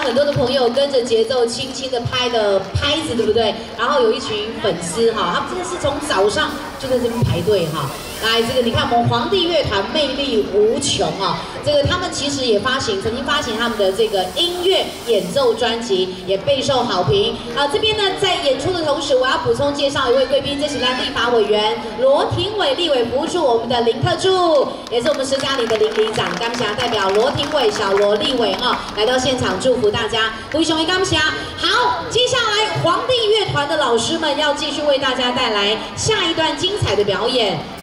很多的朋友跟着节奏轻轻的拍的拍子，对不对？然后有一群粉丝哈，他们真的是从早上就在这边排队哈。来，这个你看我们皇帝乐团魅力无穷啊！这个他们其实也曾经发行他们的这个音乐演奏专辑，也备受好评。这边呢在演出的同时，我要补充介绍一位贵宾，这是立法委员罗廷伟立委服务处我们的林特助，也是我们施家里的林里长，感谢代表罗廷伟、小罗立伟来到现场祝福大家，非常感谢。好，接下来皇帝乐团的老师们要继续为大家带来下一段精彩的表演。